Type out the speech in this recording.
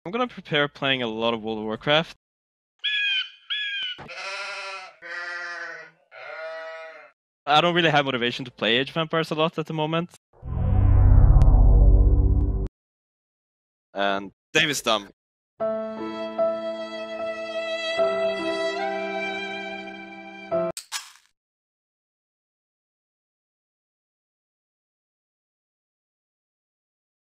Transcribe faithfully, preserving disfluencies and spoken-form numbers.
I'm gonna prepare playing a lot of World of Warcraft. I don't really have motivation to play Age of Empires a lot at the moment. And Dave is dumb.